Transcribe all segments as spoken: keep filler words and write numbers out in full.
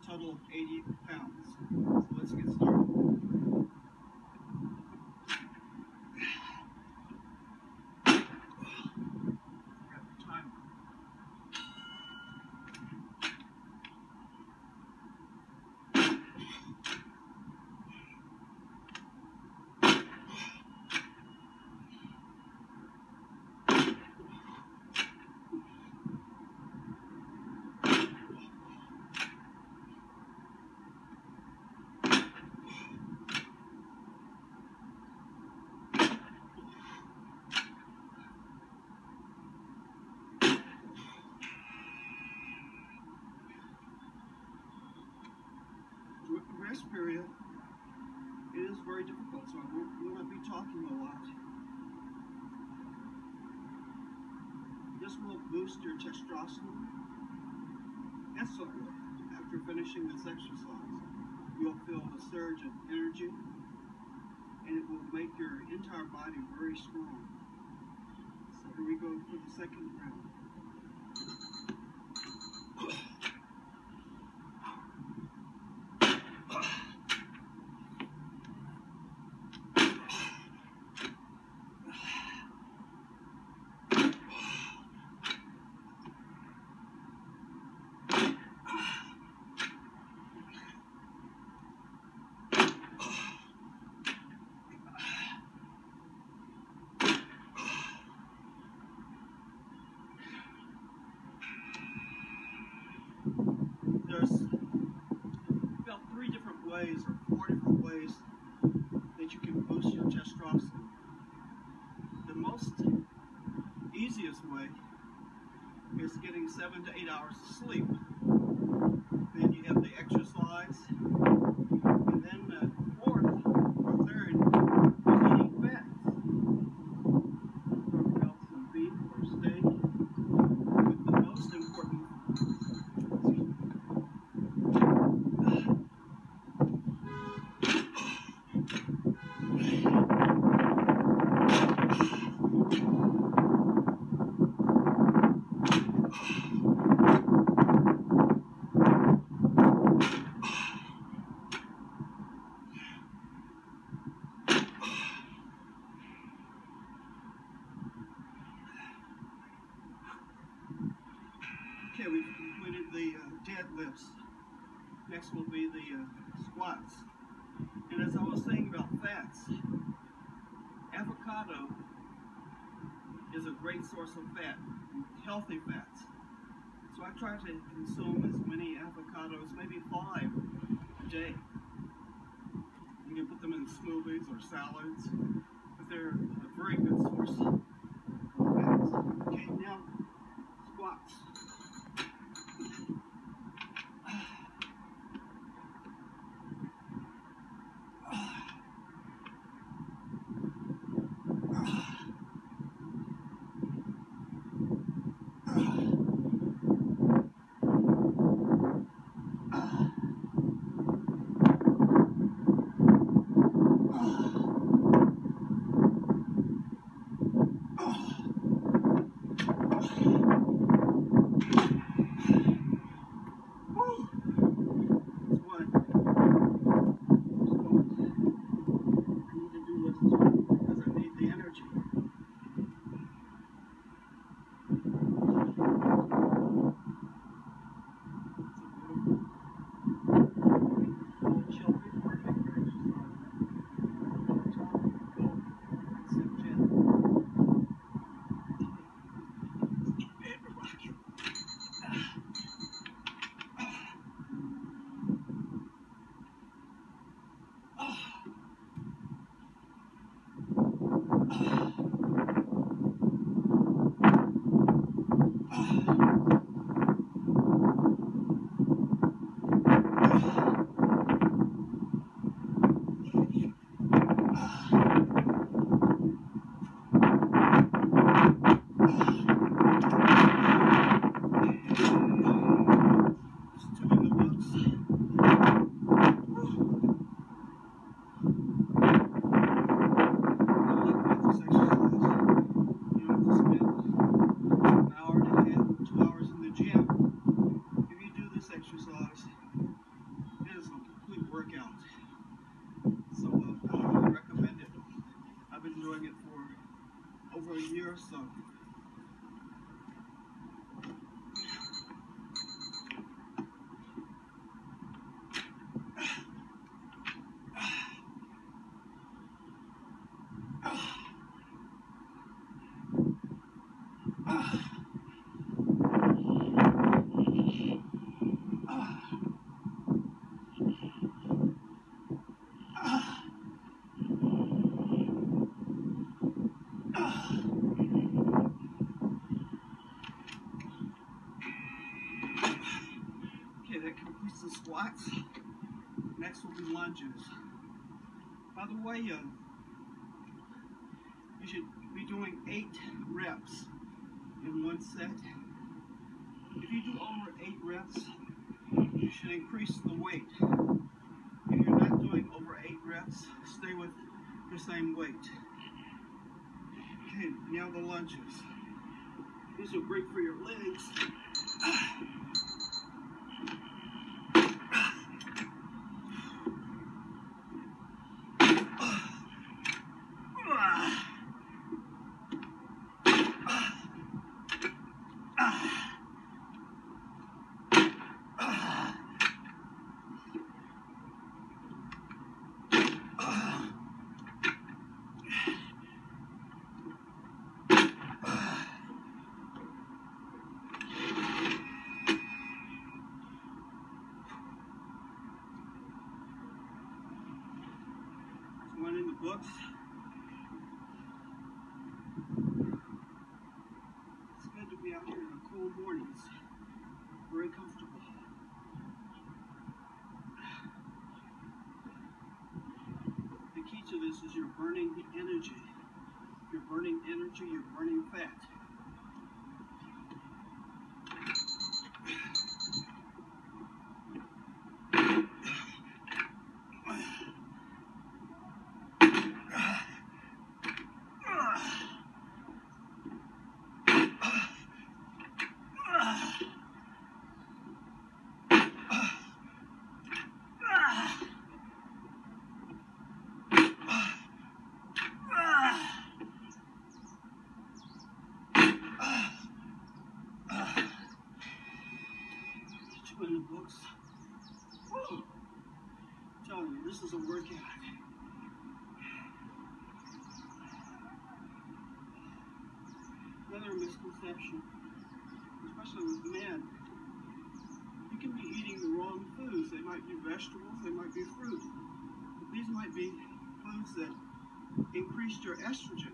total of eighty pounds. So let's get started. Grab the timer. With the rest period, it is very difficult, so I won't, will not be talking a lot. This will boost your testosterone instantly. After finishing this exercise, you'll feel a surge of energy, and it will make your entire body very strong. So here we go for the second round. There's about three different ways or four different ways that you can boost your testosterone. The most easiest way is getting seven to eight hours of sleep. Then you have the exercise, and then the fourth or third is eating fats. Talk about some beef or steak. But the most important Okay, we've completed the uh, deadlifts. Next will be the uh, squats. And as I was saying about fats, avocado is a great source of fat, healthy fats. So I try to consume as many avocados, maybe five a day. You can put them in smoothies or salads, but they're a very good source of fats. Okay, now squats. year or so. Okay, that completes the squats. Next will be lunges. By the way, uh, you should be doing eight reps in one set. If you do over eight reps, you should increase the weight. If you're not doing over eight reps, stay with the same weight. Okay, now the lunges. These are great for your legs. One in the books. It's good to be out here in the cool mornings. Very comfortable. The key to this is you're burning energy. You're burning energy, you're burning fat. In the books. Woo. I'm telling you, this is a workout. Another misconception, especially with men, you can be eating the wrong foods. They might be vegetables, they might be fruit. But these might be foods that increase your estrogen.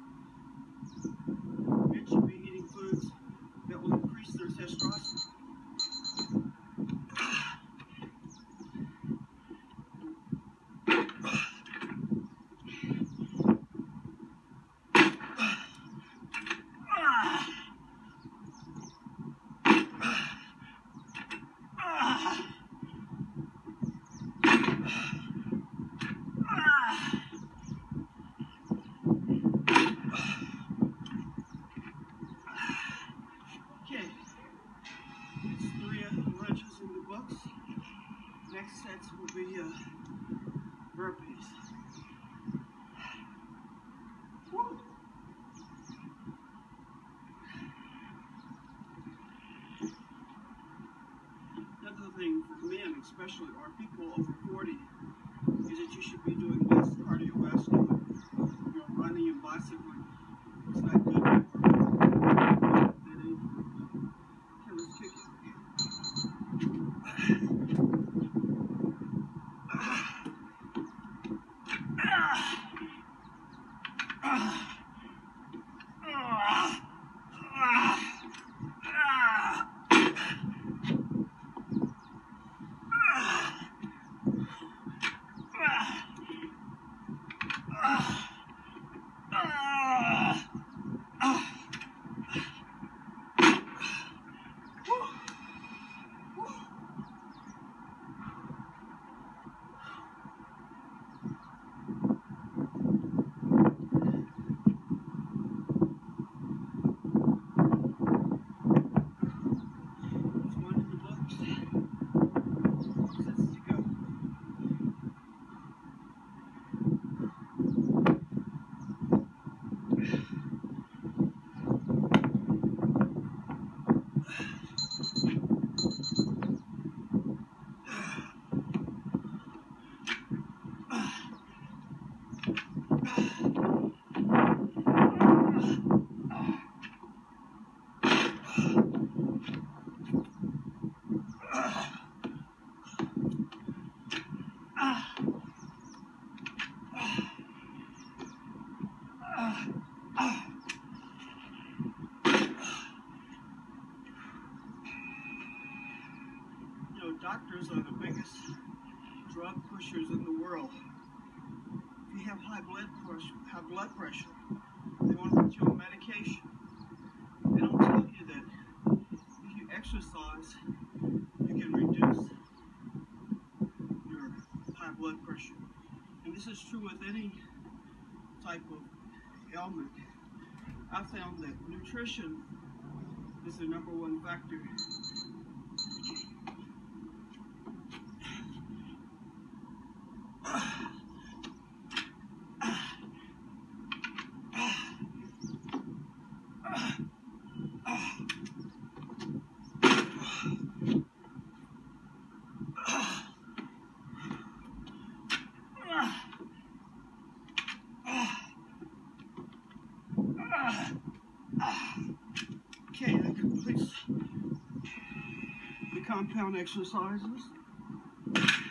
Men should be eating foods that will increase their testosterone. Next sets will be uh, burpees. Woo. Another thing for men, especially, or people over forty, is that you should be doing less cardiovascular. You know, running and bicycling. It's not good for you. Okay, let's kick it. Ah! Doctors are the biggest drug pushers in the world. If you have high blood pressure, high blood pressure, they want to put you on medication. They don't tell you that if you exercise, you can reduce your high blood pressure. And this is true with any type of ailment. I found that nutrition is the number one factor. Okay, that completes the compound exercises.